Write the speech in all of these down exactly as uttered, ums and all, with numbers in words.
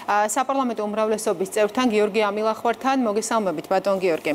საპარლამენტო უმრავლესობის წევრთან გიორგი ამილახვართან მოგესალმებით ბატონ გიორგი.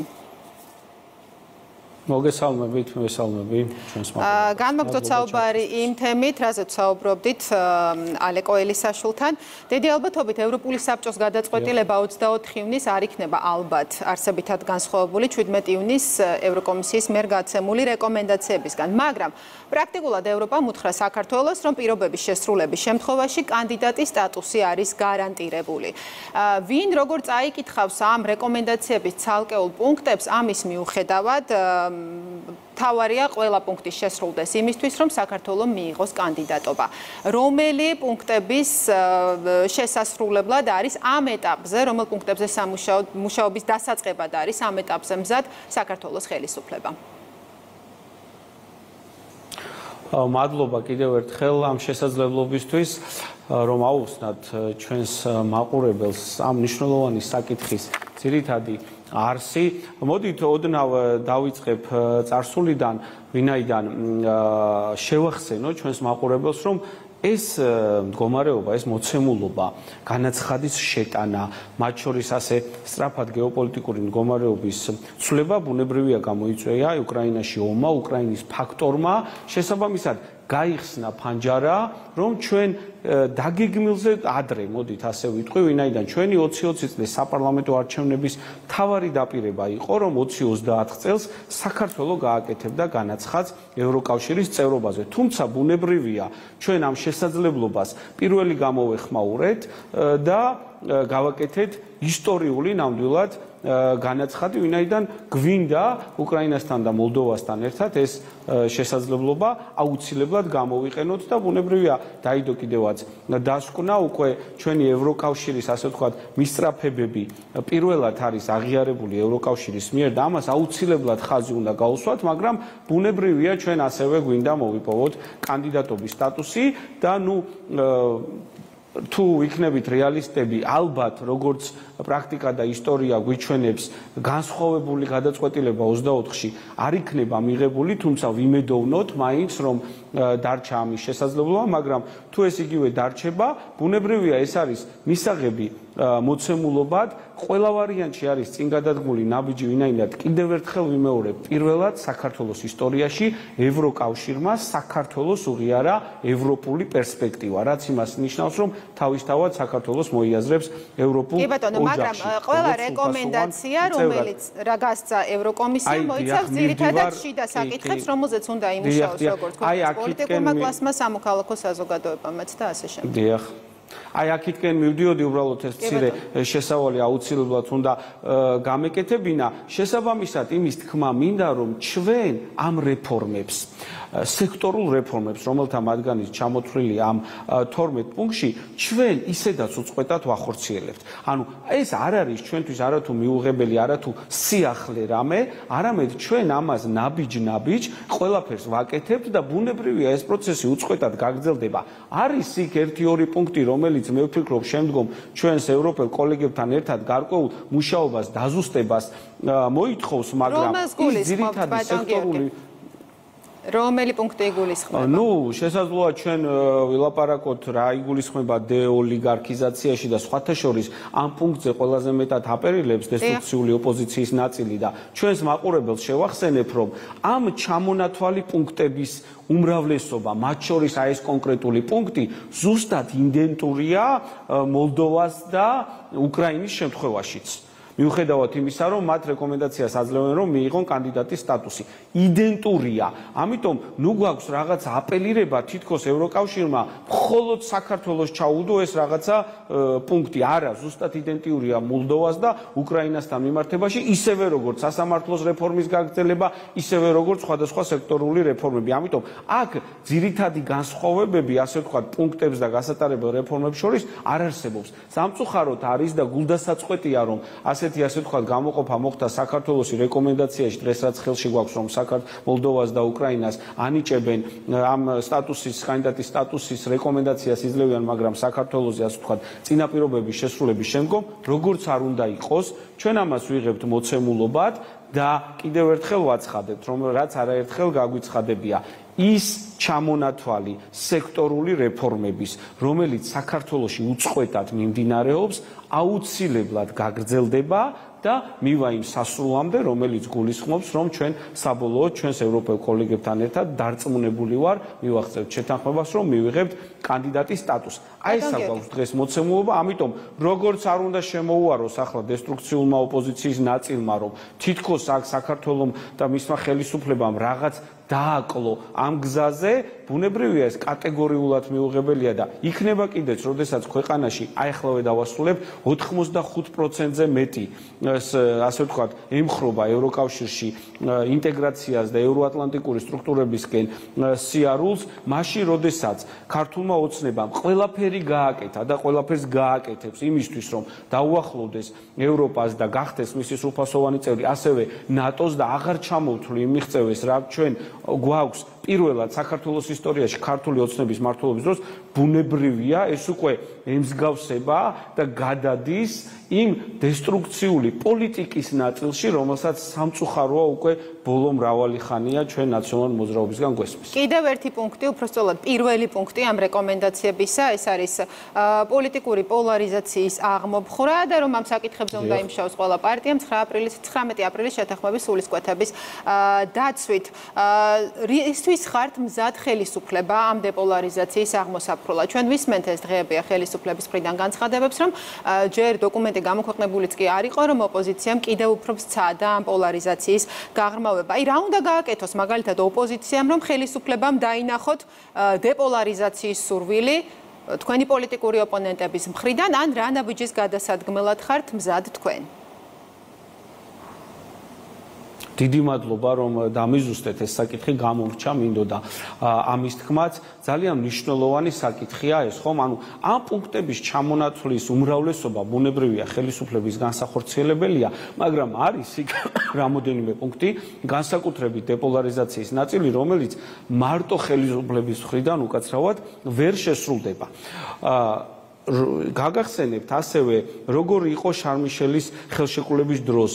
მოგესალმებით, მოგესალმები ჩვენს მოგესალმებით. განმოგწოთ საუბარი იმ თემით, რაზეც საუბრობდით ალე კოელისაშვილთან. დიდი ალბათობით ევროპული საბჭოს გადაწყვეტილება ოცდაოთხ ივნის არ იქნება ალბათ არსებითად განსხვავებული ჩვიდმეტ ივნის ევროკომისიის მიერ გაცემული რეკომენდაციებისგან, მაგრამ პრაქტიკულად ევროპამ უთხრა საქართველოს, რომ პირობების შესრულების შემთხვევაში კანდიდატის სტატუსი არის გარანტირებული. ვინ როგორ წაიკითხავს ამ რეკომენდაციების ცალკეულ პუნქტებს, ამის მიუხედავად თავარია ყველა პუნქტის შესრულდეს იმისთვის, რომ საქართველოს მიიღოს კანდიდატობა. რომელი პუნქტების შესასრულებლად არის ამ ეტაპზე, რომელ პუნქტებზე სამუშაობის დასაწყებად არის ამ ეტაპზე მზად საქართველოს ხელისუფლება? მადლობა კიდევ ერთხელ ამ შესაძლებლობისთვის, რომ აუხსნათ ჩვენს მაყურებელს ამ მნიშვნელოვანი საკითხის ძირითადი არსი. მოდით ოდნავ დავიწყებ წარსულიდან, ვინაიდან შევახსენოთ ჩვენს მაყურებელს, რომ ეს მდგომარეობა, ეს მოცემულობა, განაცხადის შეტანა, მათ შორის ასე სწრაფად გეოპოლიტიკური მდგომარეობის ცვლილება ბუნებრივია გამოიწვია უკრაინაში ომმა, უკრაინის ფაქტორმა, შესაბამისად გაიხსნა ფანჯარა, რომ ჩვენ დაგეგმილზე ადრე, მოდით ასე ვიტყვი, ვინაიდან ჩვენი ოცი ოცი წლის საპარლამენტო არჩევნების მთავარი დაპირება იყო, რომ ოცი ოცდაათ წელს საქართველოს გააკეთებდა განაცხადს ევროკავშირის წევრობაზე. თუმცა ბუნებრივია, ჩვენ ამ შესაძლებლობას პირველი გამოვეხმაურეთ და გავაკეთეთ ისტორიული ნამდვილად განაცხადი, ვინაიდან გვინდა უკრაინასთან და მოლდოვასთან ერთად ეს შესაძლებლობა აუცილებლად გამოვიყენოთ და ბუნებრივია დაიდო კიდევაც დასკვნა უკვე ჩვენი ევროკავშირის ასე ვთქვათ მისწრაფებები პირველად არის აღიარებული ევროკავშირის მიერ და ამას აუცილებლად ხაზი უნდა გაუსვათ, მაგრამ ბუნებრივია ჩვენ ასევე გვინდა მოვიპოვოთ კანდიდატობის სტატუსი და ნუ თუ იქნებით რეალისტები, ალბათ როგორც პრაქტიკა და ისტორია გვიჩვენებს, განსხვავებული გადაწყვეტილება ოცდაოთხში არ იქნება მიღებული, თუმცა ვიმედოვნოთ მაინც, რომ დარჩა ამის შესაძლებლობა, მაგრამ თუ ეს იგივე დარჩება, ბუნებრივია ეს არის მისაღები მოცემულობად, ყველა ვარიანტში არის წინ გადადგმული ნაბიჯი, ვინაიდან კიდევ ერთხელ ვიმეორებ, პირველად საქართველოს ისტორიაში ევროკავშირმა საქართველოს უღიარა ევროპული პერსპექტივა, რაც იმას ნიშნავს, რომ თავისთავად საქართველოს მოიაზრებს ევროპულ ოჯახში. მაგრამ ყველა რეკომენდაცია, რომელიც რა გასცა ევროკომისიამ, მოიცავს ძირითადად შიდა საკითხებს, რომელზეც უნდა იმუშაოს როგორც პოლიტიკურმა კლასმა, სამოქალაქო საზოგადოებამაც და ასე შემდეგ. დიახ. აი აქეთკენ მივდიოდი უბრალოდ ეს მცირე შესავალი აუცილებლად უნდა გამეკეთებინა. შესაბამისად იმის თქმა მინდა, რომ ჩვენ ამ რეფორმებს, სექტორულ რეფორმებს, რომელთა მათგანის ჩამოთვლილი ამ თორმეტ პუნქტში, ჩვენ ისედაც უწყვეტად ვახორციელებთ. ანუ ეს არ არის ჩვენთვის არათუ მიუღებელი, არათუ სიახლე რამე, არამედ ჩვენ ამას ნაბიჯ-ნაბიჯ ყველაფერს ვაკეთებთ და ბუნებრივია ეს პროცესი უწყვეტად გაგრძელდება. არის იქ ერთი-ორი პუნქტი, რომელიც მე ვფიქრობ შემდგომ ჩვენს ევროპელ კოლეგებთან ერთად გარკვეულ მუშაობას დაზუსტებას მოითხოვს, მაგრამ ის ძირითადი სექტორული რომელი პუნქტი იგულისხმება? ნუ შესაძლოა ჩვენ ვილაპარაკოთ რა იგულისხმება დეოლიგარქიზაციაში და სხვათა შორის ამ პუნქტზე ყველაზე მეტად აპერილებს დესტრუქციული ოპოზიციის ნაწილი და ჩვენს მაყურებელს შევახსენებ, რომ ამ ჩამონათვალი პუნქტების უმრავლესობა, მათ შორის აი ეს კონკრეტული პუნქტი ზუსტად იდენტურია მოლდოვას და უკრაინის შემთხვევაშიც. მიუხედავად იმისა, რომ მათ რეკომენდაციას აძლევენ, რომ მიიღონ კანდიდატის სტატუსი. იდენტურია. ამიტომ ნუ გვაქვს რაღაც აპელირება თითქოს ევროკავშირმა მხოლოდ საქართველოს ჩაუდო ეს რაღაცა პუნქტი. არა, ზუსტად იდენტურია მოლდოვას და უკრაინასთან მიმართებაში, ისევე როგორც სასამართლოს რეფორმის გაგრძელება, ისევე როგორც სხვადასხვა სექტორული რეფორმები. ამიტომ აქ ძირითადი განსხვავებები, ასე ვთქვათ, პუნქტებს და გასატარებელ რეფორმებს შორის არ არსებობს. სამწუხაროდ არის და გულდასაწყვეტია, რომ ასეთი ასე ვთქვათ გამოყოფა მოხდა საქართველოსი რეკომენდაციაში, დღეს რაც ხელში გვაქვს, რომ მოლდოვას და უკრაინას ანიჭებენ ამ სტატუსის, კანდიდატის სტატუსის რეკომენდაციას იძლევიან, მაგრამ საქართველოსი ასე ვთქვათ წინაპირობების შესრულების შემდგომ, როგორც არ უნდა იყოს, ჩვენ ამას ვიღებთ მოცემულობად და კიდევ ერთხელ ვაცხადებთ, რომ რაც არაერთხელ გაგვიცხადებია. ის ჩამონათვალი სექტორული რეფორმების, რომელიც საქართველოში უწყვეტად მიმდინარეობს, აუცილებლად გაგრძელდება და მივა იმ სასრულამდე, რომელიც გულისხმობს, რომ ჩვენ საბოლოოდ ჩვენს ევროპელ კოლეგებთან ერთად დარწმუნებული ვარ, მივახცევთ შეთანხმებას, რომ მივიღებთ კანდიდატის სტატუსს. აი ეს აქვს დღეს მოცემულობა, ამიტომ როგორც არ უნდა შემოუაროს ახლა დესტრუქციულმა ოპოზიციის ნაწილმა, რომ თითქოს აქ საქართველოს და მისმა ხელისუფლებამ რაღაც დააკლო ამ გზაზე, ბუნებრივია ეს კატეგორიულად მიუღებელია და იქნება კიდეც, როდესაც ქვეყანაში აი ახლავე დავასრულებ ოთხმოცდახუთ პროცენტზე მეტი ასე ვთქვათ, ემხრობა ევროკავშირში ინტეგრაციას და ევროატლანტიკური სტრუქტურებისკენ სიარულს, მაშინ როდესაც ქართულმა ოცნებამ ყველაფერი გააკეთა და ყველაფერს გააკეთებს იმისთვის, რომ დაუახლოვდეს ევროპას და გახდეს მისი სრულფასოვანი წევრი, ასევე ნატოს და აღარ ჩამოვთვლი იმ მიღწევებს, რა ჩვენ გვაქვს პირველად საქართველოს ისტორიაში ქართული ოცნების მმართველობის დროს, ბუნებრივია ეს უკვე ემსგავსება და გადადის იმ დესტრუქციული პოლიტიკის ნაწილში, რომელსაც სამწუხაროა უკვე ბოლო მრავალი ხანია ჩვენ ნაციონალურ მოძრაობისგან გვესმის. კიდევ ერთი პუნქტი, უბრალოდ პირველი პუნქტი ამ რეკომენდაციებისა, ეს არის პოლიტიკური პოლარიზაციის აღმოფხვრა და რომ ამ საკითხებზე უნდა იმუშაოს ყველა პარტია ცხრამეტი აპრილის შეთანხმების სულისკვეთების დაცვით. ისთვის ხართ მზად ხელისუფლება ამ დეპოლარიზაციის აღმოსაფხვრულად. ჩვენ ვისმენთ ეს დღეებია ხელისუფლების მხრიდან განცხადებებს, რომ ჯერ დოკუმენტი გამოქვეყნებულიც კი არ იყო, რომ ოპოზიციამ კიდევ უფრო სცადა ამ პოლარიზაციის გაღრმავება. აი რა უნდა გააკეთოს მაგალითად ოპოზიციამ, რომ ხელისუფლებამ დაინახოთ დეპოლარიზაციის სურვილი თქვენი პოლიტიკური ოპონენტების მხრიდან, ან რა ნაბიჯის გადასადგმელად ხართ მზად თქვენ? დიდი მადლობა, რომ დამიზუსტეთ ეს საკითხი გამორჩა, მინდოდა ამის თქმაც, ძალიან მნიშვნელოვანი საკითხია ეს, ხომ? ანუ ამ პუნქტების ჩამონათვლის უმრავლესობა ბუნებრივია ხელისუფლების განსახორციელებელია, მაგრამ არის იქ რამოდენიმე პუნქტი, განსაკუთრებით დეპოლარიზაციის ნაწილი, რომელიც მარტო ხელისუფლების მხრიდან უკაცრავად ვერ შესრულდება. გაგახსენებთ ასევე როგორი იყო შარმიშელის ხელშეკრულების დროს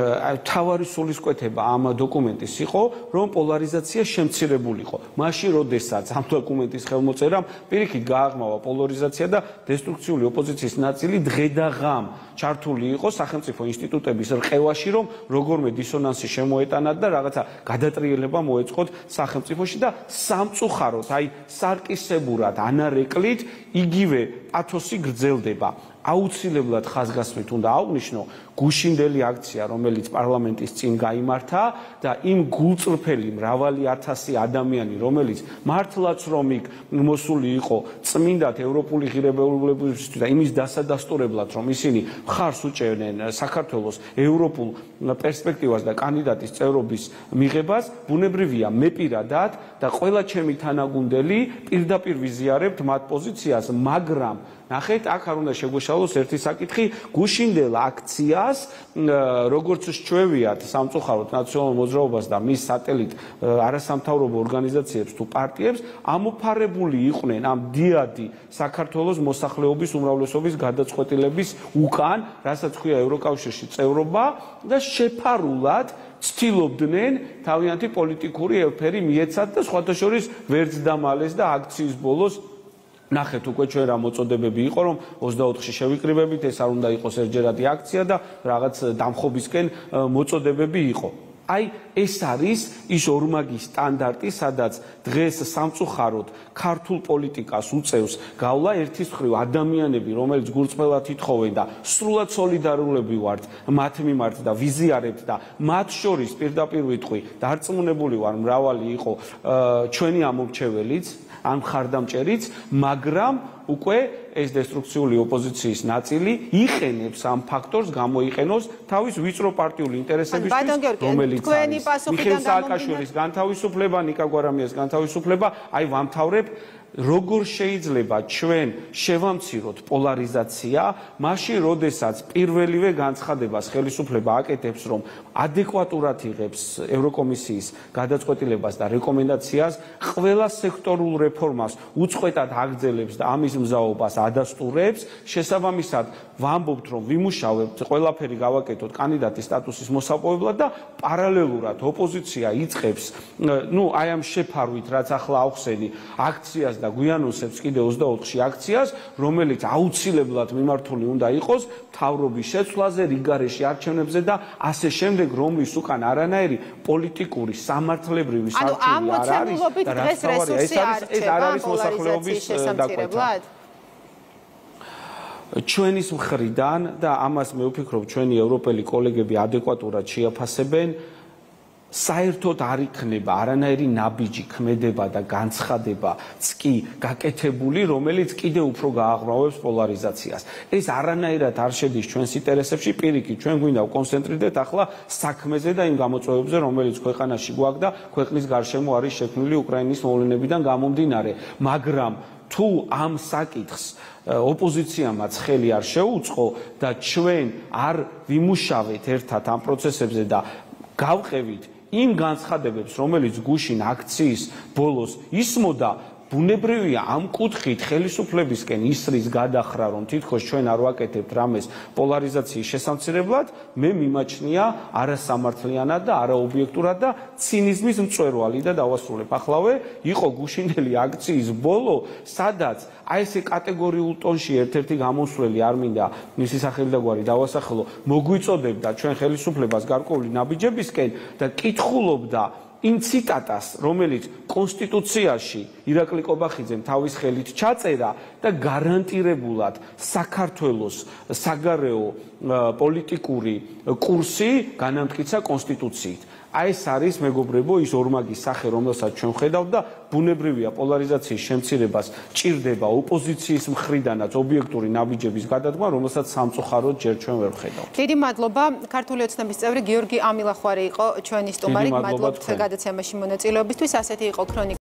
თავარი სულისკვეთება ამ დოკუმენტის იყო რომ პოლარიზაცია შემცირებულიყო მაშინ როდესაც ამ დოკუმენტის ხელმოწერამ პირიქით გააღრმავა პოლარიზაცია და დესტრუქციული ოპოზიციის ნაწილი დღე და ღამ ჩართული იყო სახელმწიფო ინსტიტუტების რყევაში რომ როგორმე დისონანსი შემოეტანათ და რაღაცა გადატრიელება მოეწყოთ სახელმწიფოში და სამწუხაროდ აი სარკისებურად ანარეკლით იგივე ათოსი გრძელდება. აუცილებლად ხაზგასმით უნდა აღვნიშნო გუშინდელი აქცია, რომელიც პარლამენტის წინ გაიმართა და იმ გულწრფელი მრავალი ათასი ადამიანი, რომელიც მართლაც რომ იქ მოსული იყო წმინდად ევროპული ღირებულებებისთვის და იმის დასადასტურებლად, რომ ისინი მხარს უჭერდნენ საქართველოს ევროპულ პერსპექტივას და კანდიდატის წევრობის მიღებას, ბუნებრივია მე პირადად და ყველა ჩემი თანაგუნდელი პირდაპირ ვიზიარებთ მათ პოზიციას, მაგრამ ნახეთ, აქ არ უნდა შეგვეშალოს ერთი საკითხი, გუშინდელ აქციას, როგორც სჩვევიათ სამწუხაროდ ნაციონალურ მოძრაობას და მის სატელიტ არასამთავრობო ორგანიზაციებს თუ პარტიებს, ამოფარებული იყვნენ ამ დიადი საქართველოს მოსახლეობის უმრავლესობის გადაწყვეტილების უკან, რასაც ქვია ევროკავშირში წევრობა და შეფარულად ცდილობდნენ თავიანთი პოლიტიკური ელფერი მიეცათ და სხვათა შორის ვერც დამალეს და აქციის ბოლოს ნახეთ უკვე ჩვენ რა მოწოდებები იყო რომ ოცდაოთხში შევიკრიბებით ეს არ უნდა იყოს ერთჯერადი აქცია და რაღაც დამხობისკენ მოწოდებები იყო. აი ეს არის ის ორმაგი სტანდარტი, სადაც დღეს სამწუხაროდ ქართულ პოლიტიკას უწევს გავლა ერთის მხრივ ადამიანები, რომელიც გულწრფელად ითხოვენ და სრულად სოლიდარულები ვართ მათ მიმართ და ვიზიარებთ და მათ შორის პირდაპირ ვიტყვი, დარწმუნებული ვარ მრავალი იყო ჩვენი ამორჩეველიც ამ ხარდამჭერიც, მაგრამ უკვე ეს დესტრუქციული ოპოზიციის ნაწილი იყენებს ამ ფაქტორს, გამოიყენოს თავის ვიწრო პარტიული ინტერესებისთვის, რომელიც არის მიხეილ სააკაშვილის განთავისუფლება, ნიკა გვარამიას განთავისუფლება, აი ვამთავრებ როგორ შეიძლება ჩვენ შევამციროთ პოლარიზაცია, მაშინ როდესაც პირველივე განცხადებას ხელისუფლება აკეთებს, რომ ადეკვატურად იღებს ევროკომისიის გადაწყვეტილებას და რეკომენდაციას, ყველა სექტორულ რეფორმას უწყვეტად აგრძელებს და ამის მზაობას ადასტურებს, შესაბამისად ვამბობთ, რომ ვიმუშავებთ, ყველაფერი გავაკეთოთ კანდიდატის სტატუსის მოსაპოვებლად და პარალელურად ოპოზიცია იწყებს, ну, აი ამ შეფარვით, რაც ახლა ავხსენი, აქციას და გვიანოსებს კიდე ოცდაოთხში აქციას, რომელიც აუცილებლად მიმართული უნდა იყოს მთავრობის შეცვლაზე, რიგარეში არჩევნებზე და ასე შემდეგ, რომლის უკან არანაირი პოლიტიკური, სამართლებრივი სარჩელი არ არის და რაც თავარია, ეს არის ეს არ არის მოსახლეობის დაკვეთა. ჩვენის მხრიდან და ამას მე ვფიქრობ, ჩვენი ევროპელი კოლეგები ადეკვატურად შეაფასებენ, საერთოდ არ იქნება არანაირი ნაბიჯი, ქმედება და განცხადებაც კი გაკეთებული, რომელიც კიდევ უფრო გააღრმავებს პოლარიზაციას. ეს არანაირად არ შედის ჩვენს ინტერესებში, პირიქით, ჩვენ გვინდა ვკონცენტრირდეთ ახლა საქმეზე და იმ გამოწვევებზე, რომელიც ქვეყანაში გვაქვს და ქვეყნის გარშემო არის შექმნილი უკრაინის მოვლენებიდან გამომდინარე, მაგრამ თუ ამ საკითხს ოპოზიციამაც ხელი არ შეუწყო და ჩვენ არ ვიმუშავეთ ერთად ამ პროცესებზე და გავყევით იმ განცხადებებს, რომელიც გუშინ აქციის ბოლოს ისმოდა, ბუნებრივია ამ კუთხით ხელისუფლებისკენ ისრის გადახრა, რომ თითქოს ჩვენ არ ვაკეთებთ რამეს პოლარიზაციის შესამცირებლად, მე მიმაჩნია არასამართლიანად და არაობიექტურად და ცინიზმის მწვერვალი და დავასრულებ. ახლავე იყო გუშინელი აქციის ბოლო, სადაც აი ესე კატეგორიულ ტონში ერთ-ერთი გამოსვლელი არ მინდა მისი სახელდაგვარი დავასახელო, მოგვიწოდებდა ჩვენ ხელისუფლებას გარკვეული ნაბიჯებისკენ და კითხულობდა იმ ციტატას, რომელიც კონსტიტუციაში ირაკლი კობახიძემ თავის ხელით ჩაწერა და გარანტირებულად საქართველოს საგარეო პოლიტიკური კურსი განამტკიცა კონსტიტუციით. აი ეს არის მეგობრებო ის ორმაგი სახე, რომელსაც ჩვენ ვხედავთ და ბუნებრივია პოლარიზაციის შემცირებას ჭირდება ოპოზიციის მხრიდანაც ობიექტური ნაბიჯების გადადგმა, რომელსაც სამწუხაროდ ჯერ ჩვენ ვერ ვხედავთ. დიდი მადლობა. ქართული ოცნების წევრი გიორგი ამილახვარი იყო ჩვენი სტუმარი. მადლობთ გადაცემაში მონაწილეობისთვის. ასეთი იყო ქრონიკა.